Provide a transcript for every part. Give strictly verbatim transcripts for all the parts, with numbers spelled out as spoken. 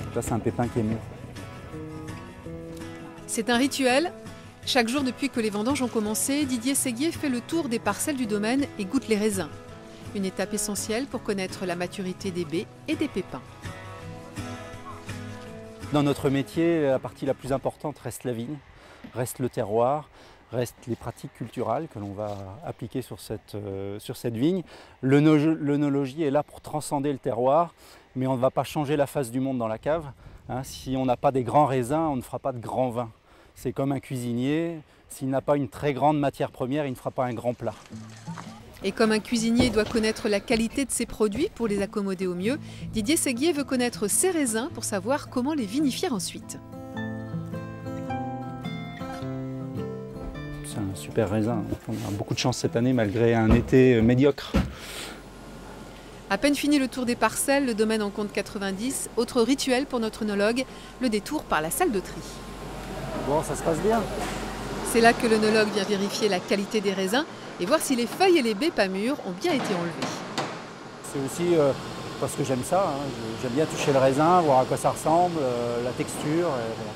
Là, c'est un pépin qui est mûr. C'est un rituel. Chaque jour depuis que les vendanges ont commencé, Didier Séguier fait le tour des parcelles du domaine et goûte les raisins. Une étape essentielle pour connaître la maturité des baies et des pépins. Dans notre métier, la partie la plus importante reste la vigne, reste le terroir, restent les pratiques culturelles que l'on va appliquer sur cette, euh, sur cette vigne. L'œnologie est là pour transcender le terroir, mais on ne va pas changer la face du monde dans la cave. Hein. Si on n'a pas des grands raisins, on ne fera pas de grands vins. C'est comme un cuisinier, s'il n'a pas une très grande matière première, il ne fera pas un grand plat. Et comme un cuisinier doit connaître la qualité de ses produits pour les accommoder au mieux, Didier Séguier veut connaître ses raisins pour savoir comment les vinifier ensuite. C'est un super raisin. On a beaucoup de chance cette année malgré un été médiocre. À peine fini le tour des parcelles, le domaine en compte quatre-vingt-dix. Autre rituel pour notre œnologue, le détour par la salle de tri. Bon, ça se passe bien. C'est là que l'œnologue vient vérifier la qualité des raisins et voir si les feuilles et les baies pas mûres ont bien été enlevées. C'est aussi euh, parce que j'aime ça. Hein. J'aime bien toucher le raisin, voir à quoi ça ressemble, euh, la texture. Et voilà.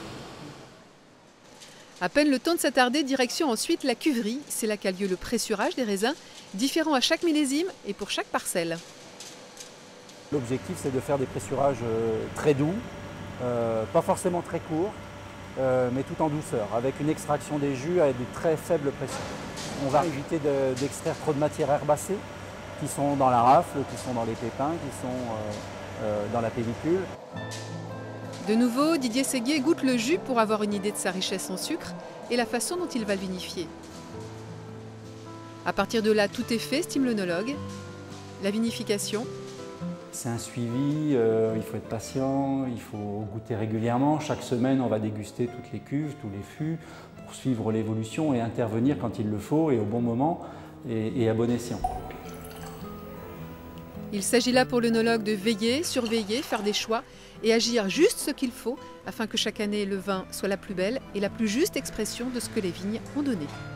À peine le temps de s'attarder, direction ensuite la cuverie. C'est là qu'a lieu le pressurage des raisins, différent à chaque millésime et pour chaque parcelle. L'objectif, c'est de faire des pressurages euh, très doux, euh, pas forcément très courts, euh, mais tout en douceur, avec une extraction des jus à des très faibles pressions. On va éviter d'extraire de, trop de matières herbacées qui sont dans la rafle, qui sont dans les pépins, qui sont euh, euh, dans la pellicule. De nouveau, Didier Séguier goûte le jus pour avoir une idée de sa richesse en sucre et la façon dont il va le vinifier. À partir de là, tout est fait, estime l'œnologue. La vinification. C'est un suivi, euh, il faut être patient, il faut goûter régulièrement. Chaque semaine, on va déguster toutes les cuves, tous les fûts, pour suivre l'évolution et intervenir quand il le faut et au bon moment et, et à bon escient. Il s'agit là pour l'œnologue de veiller, surveiller, faire des choix et agir juste ce qu'il faut afin que chaque année le vin soit la plus belle et la plus juste expression de ce que les vignes ont donné.